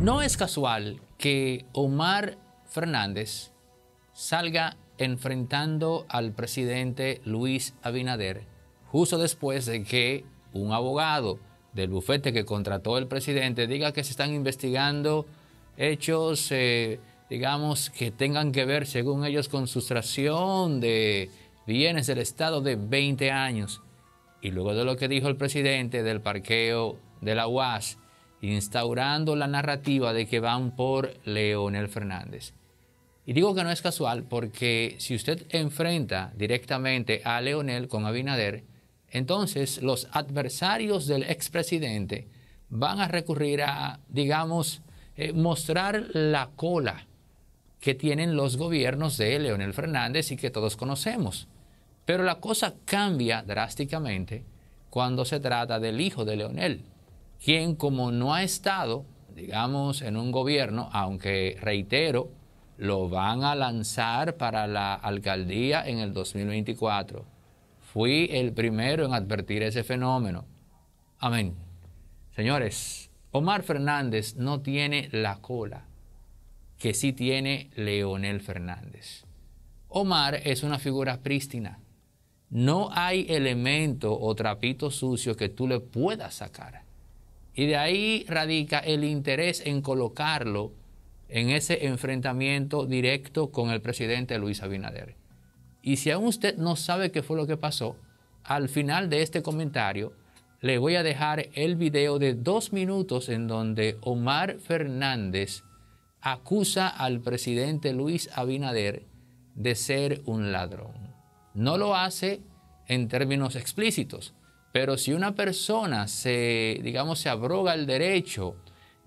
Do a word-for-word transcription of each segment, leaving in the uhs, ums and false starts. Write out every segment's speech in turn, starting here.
No es casual que Omar Fernández salga enfrentando al presidente Luis Abinader justo después de que un abogado del bufete que contrató el presidente diga que se están investigando hechos, eh, digamos, que tengan que ver, según ellos, con sustracción de bienes del Estado de veinte años. Y luego de lo que dijo el presidente del parqueo de la U A S, instaurando la narrativa de que van por Leonel Fernández. Y digo que no es casual porque si usted enfrenta directamente a Leonel con Abinader, entonces los adversarios del expresidente van a recurrir a, digamos, eh, mostrar la cola que tienen los gobiernos de Leonel Fernández y que todos conocemos. Pero la cosa cambia drásticamente cuando se trata del hijo de Leonel, quien como no ha estado, digamos, en un gobierno, aunque reitero, lo van a lanzar para la alcaldía en el dos mil veinticuatro. Fui el primero en advertir ese fenómeno. Amén. Señores, Omar Fernández no tiene la cola que sí tiene Leonel Fernández. Omar es una figura prístina. No hay elemento o trapito sucio que tú le puedas sacar. Y de ahí radica el interés en colocarlo en ese enfrentamiento directo con el presidente Luis Abinader. Y si aún usted no sabe qué fue lo que pasó, al final de este comentario le voy a dejar el video de dos minutos en donde Omar Fernández acusa al presidente Luis Abinader de ser un ladrón. No lo hace en términos explícitos, pero si una persona se, digamos, se abroga el derecho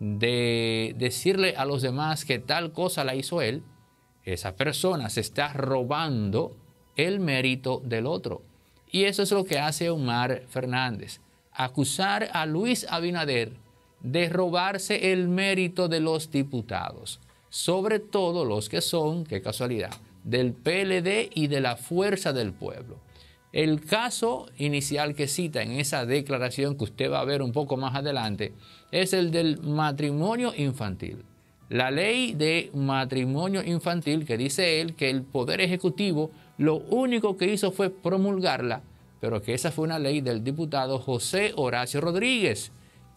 de decirle a los demás que tal cosa la hizo él, esa persona se está robando el mérito del otro. Y eso es lo que hace Omar Fernández, acusar a Luis Abinader de robarse el mérito de los diputados, sobre todo los que son, qué casualidad, del P L D y de la Fuerza del Pueblo. El caso inicial que cita en esa declaración que usted va a ver un poco más adelante es el del matrimonio infantil. La ley de matrimonio infantil que dice él que el Poder Ejecutivo lo único que hizo fue promulgarla, pero que esa fue una ley del diputado José Horacio Rodríguez,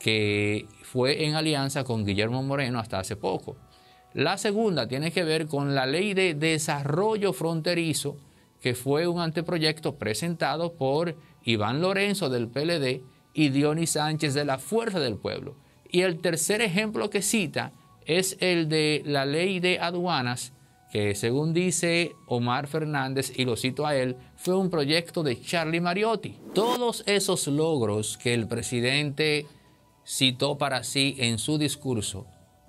que fue en alianza con Guillermo Moreno hasta hace poco. La segunda tiene que ver con la ley de desarrollo fronterizo, que fue un anteproyecto presentado por Iván Lorenzo del P L D y Dionis Sánchez de la Fuerza del Pueblo. Y el tercer ejemplo que cita es el de la ley de aduanas, que según dice Omar Fernández, y lo cito a él, fue un proyecto de Charlie Mariotti. Todos esos logros que el presidente citó para sí en su discurso,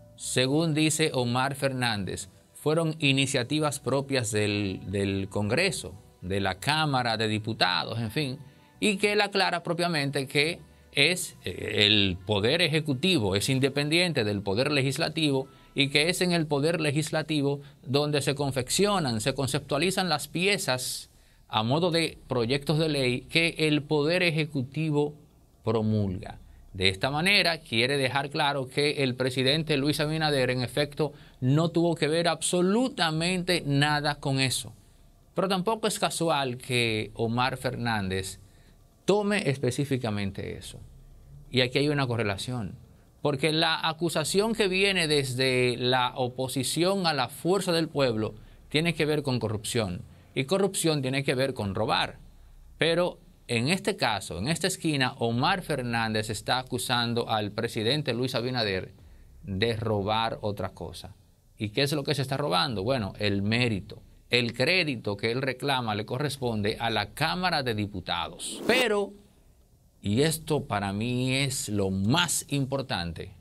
según dice Omar Fernández, fueron iniciativas propias del, del Congreso, de la Cámara de Diputados, en fin, y que él aclara propiamente que es el Poder Ejecutivo, es independiente del Poder Legislativo y que es en el Poder Legislativo donde se confeccionan, se conceptualizan las piezas a modo de proyectos de ley que el Poder Ejecutivo promulga. De esta manera quiere dejar claro que el presidente Luis Abinader en efecto no tuvo que ver absolutamente nada con eso. Pero tampoco es casual que Omar Fernández tome específicamente eso. Y aquí hay una correlación, porque la acusación que viene desde la oposición a la Fuerza del Pueblo tiene que ver con corrupción, y corrupción tiene que ver con robar. Pero en este caso, en esta esquina, Omar Fernández está acusando al presidente Luis Abinader de robar otra cosa. ¿Y qué es lo que se está robando? Bueno, el mérito. El crédito que él reclama le corresponde a la Cámara de Diputados. Pero, y esto para mí es lo más importante,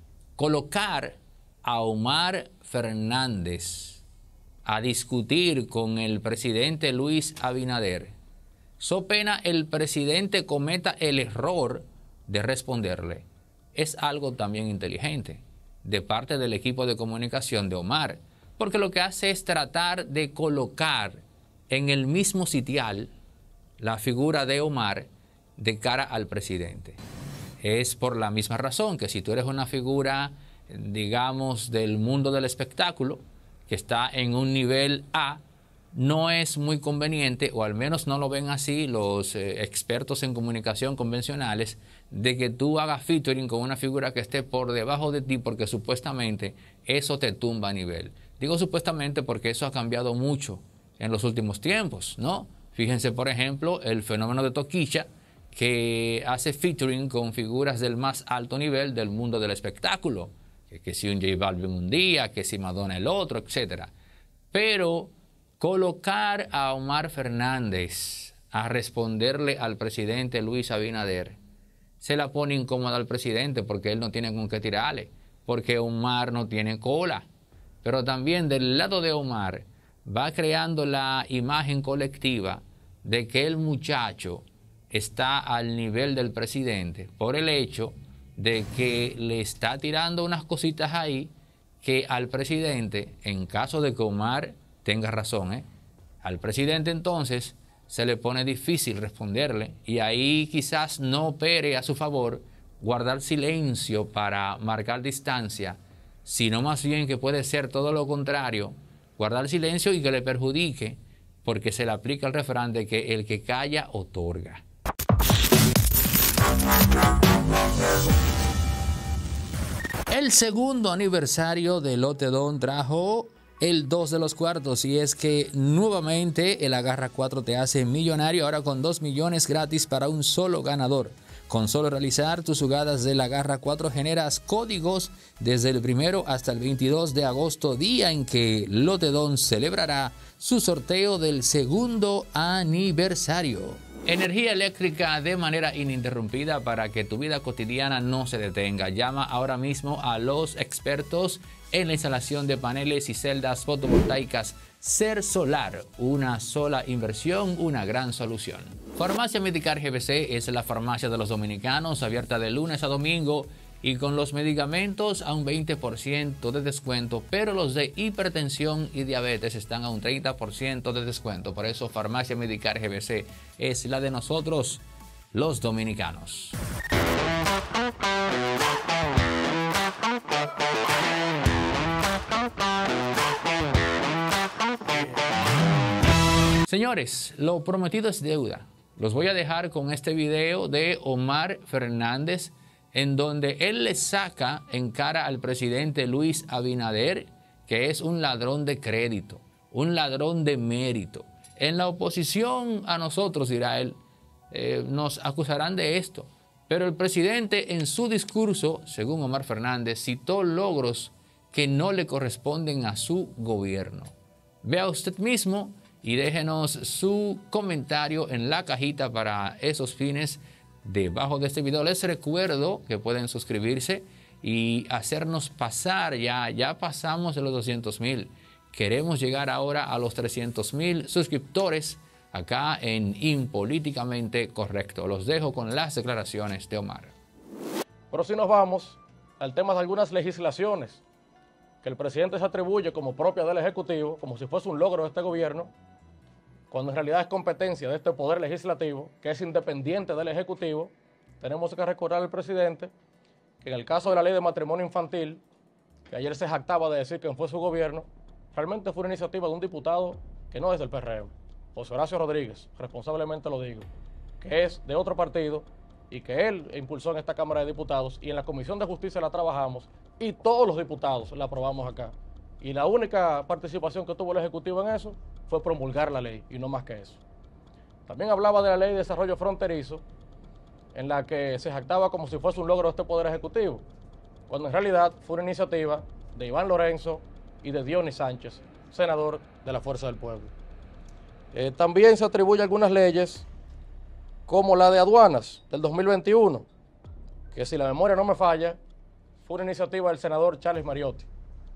colocar a Omar Fernández a discutir con el presidente Luis Abinader, so pena el presidente cometa el error de responderle, es algo también inteligente de parte del equipo de comunicación de Omar, porque lo que hace es tratar de colocar en el mismo sitial la figura de Omar de cara al presidente. Es por la misma razón que si tú eres una figura digamos, del mundo del espectáculo, que está en un nivel A, no es muy conveniente, o al menos no lo ven así los eh, expertos en comunicación convencionales, de que tú hagas featuring con una figura que esté por debajo de ti, porque supuestamente eso te tumba a nivel. Digo supuestamente porque eso ha cambiado mucho en los últimos tiempos, ¿no? Fíjense, por ejemplo, el fenómeno de Toquicha, que hace featuring con figuras del más alto nivel del mundo del espectáculo, que, que si un J Balvin un día, que si Madonna el otro, etcétera. Pero colocar a Omar Fernández a responderle al presidente Luis Abinader se la pone incómoda al presidente, porque él no tiene con qué tirarle, porque Omar no tiene cola. Pero también del lado de Omar va creando la imagen colectiva de que el muchacho está al nivel del presidente por el hecho de que le está tirando unas cositas ahí que al presidente, en caso de que Omar tenga razón, ¿eh? al presidente entonces se le pone difícil responderle, y ahí quizás no opere a su favor guardar silencio para marcar distancia, sino más bien que puede ser todo lo contrario, guardar silencio y que le perjudique, porque se le aplica el refrán de que el que calla otorga. El segundo aniversario de Lotedón trajo el dos de los cuartos, y es que nuevamente el Agarra cuatro te hace millonario, ahora con dos millones gratis para un solo ganador. Con solo realizar tus jugadas del Agarra cuatro generas códigos desde el primero hasta el veintidós de agosto, día en que Lotedón celebrará su sorteo del segundo aniversario. Energía eléctrica de manera ininterrumpida para que tu vida cotidiana no se detenga. Llama ahora mismo a los expertos en la instalación de paneles y celdas fotovoltaicas Ser Solar. Una sola inversión, una gran solución. Farmacia Medicar G B C es la farmacia de los dominicanos, abierta de lunes a domingo y con los medicamentos a un veinte por ciento de descuento, pero los de hipertensión y diabetes están a un treinta por ciento de descuento. Por eso Farmacia Medicar G B C es la de nosotros, los dominicanos. Señores, lo prometido es deuda. Los voy a dejar con este video de Omar Fernández, en donde él le saca en cara al presidente Luis Abinader que es un ladrón de crédito, un ladrón de mérito. En la oposición a nosotros, dirá él, eh, nos acusarán de esto. Pero el presidente en su discurso, según Omar Fernández, citó logros que no le corresponden a su gobierno. Vea usted mismo y déjenos su comentario en la cajita para esos fines debajo de este video. Les recuerdo que pueden suscribirse y hacernos pasar, ya, ya pasamos de los doscientos mil. Queremos llegar ahora a los trescientos mil suscriptores acá en Impolíticamente Correcto. Los dejo con las declaraciones de Omar. Pero si nos vamos al tema de algunas legislaciones que el presidente se atribuye como propia del Ejecutivo, como si fuese un logro de este gobierno, cuando en realidad es competencia de este Poder Legislativo, que es independiente del Ejecutivo, tenemos que recordar al presidente que en el caso de la ley de matrimonio infantil, que ayer se jactaba de decir que fue su gobierno, realmente fue una iniciativa de un diputado que no es del P R M, José Horacio Rodríguez, responsablemente lo digo, que es de otro partido y que él impulsó en esta Cámara de Diputados, y en la Comisión de Justicia la trabajamos y todos los diputados la aprobamos acá. Y la única participación que tuvo el Ejecutivo en eso fue promulgar la ley, y no más que eso. También hablaba de la Ley de Desarrollo Fronterizo, en la que se jactaba como si fuese un logro de este Poder Ejecutivo, cuando en realidad fue una iniciativa de Iván Lorenzo y de Dionis Sánchez, senador de la Fuerza del Pueblo. Eh, también se atribuye algunas leyes, como la de aduanas del dos mil veintiuno, que si la memoria no me falla, fue una iniciativa del senador Charles Mariotti.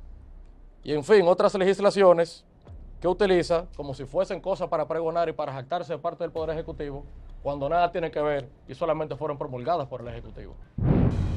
Y en fin, otras legislaciones que utiliza como si fuesen cosas para pregonar y para jactarse de parte del Poder Ejecutivo, cuando nada tiene que ver y solamente fueron promulgadas por el Ejecutivo.